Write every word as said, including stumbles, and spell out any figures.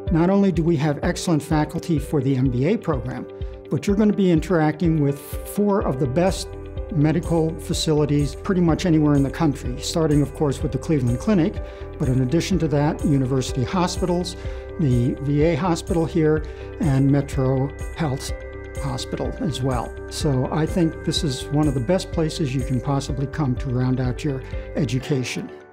Not only do we have excellent faculty for the M B A program, but you're going to be interacting with four of the best medical facilities pretty much anywhere in the country, starting of course with the Cleveland Clinic, but in addition to that, university hospitals, the V A hospital here, and Metro Health Hospital as well. So I think this is one of the best places you can possibly come to round out your education.